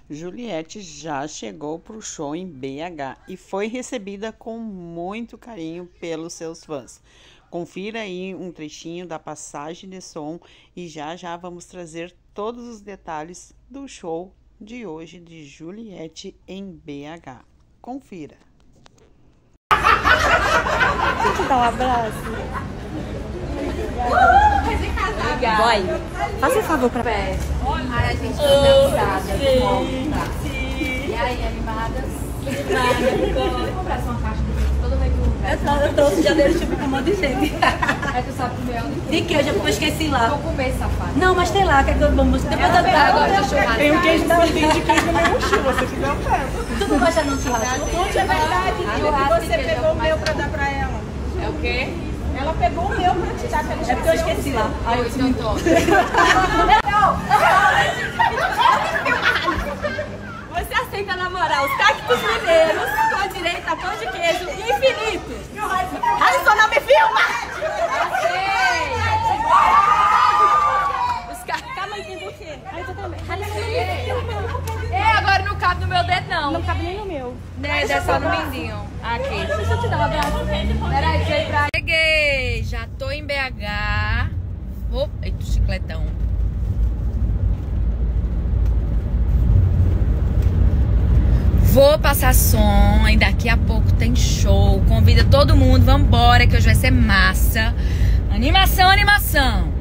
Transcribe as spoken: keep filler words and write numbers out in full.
Juliette já chegou para o show em B H e foi recebida com muito carinho pelos seus fãs. Confira aí um trechinho da passagem de som e já já vamos trazer todos os detalhes do show de hoje de Juliette em B H. Confira. Deixa eu te dar um abraço. Boy, faça um favor pra pé. Ai, a gente tá dançada. E aí, animadas? Animadas. Comprar uma caixa de leite todo mês do Eu trouxe já dele tipo com um monte de gente. Aí tu sabe comer onde? De queijo, eu esqueci lá. Vou comer, safado. Não, mas tem lá, que é que eu vou mostrar. Depois eu Agora de churrasco. Tem um queijo da tem de queijo no meu mochila, você quiser eu pego. Tu não gosta não de churrasco? Conte a verdade, que você pegou o meu pra dar pra ela. É o quê? Ela pegou o meu pra te dar, que ela É porque eu esqueci lá. Aí eu então tô. Você aceita namorar os cactos mineiros com direito a pão de queijo infinito? Alisson, não me filma! Os cactos... Calma aí, tem por quê? Aí tu também. Alisson, não me filma! É, agora não cabe no meu dedo, não. Não cabe nem no meu. Né, é só no mindinho. Aqui. Deixa eu te dar um abraço. Peraí, deixa eu ir pra... Cheguei! Já tô em B H. Oh, eita, chicletão. Vou passar som e daqui a pouco tem show. Convida todo mundo, vambora, que hoje vai ser massa. Animação, animação.